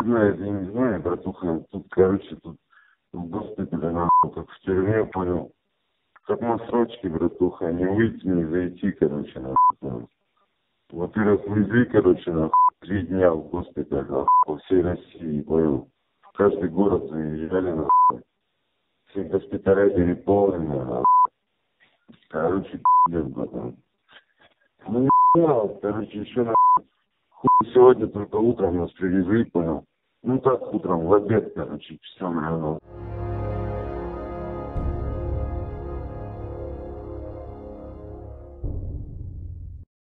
знает, я не знаю, братуха. Тут, короче, тут в госпитале, нахуй, как в тюрьме, понял. Как на срочке, братуха, не выйти, не зайти, короче, нахуй. Во-первых, везли, короче, нахуй, 3 дня в госпиталь, нахуй, по всей России, понял. В каждый город заезжали, нахуй. Все госпиталя переполнены, нахуй. Короче, пиздец, братан. Ну, не знаю, короче, еще, нахуй, хуй сегодня только утром нас привезли, понял. Ну, так, утром, в обед, короче, часам рано.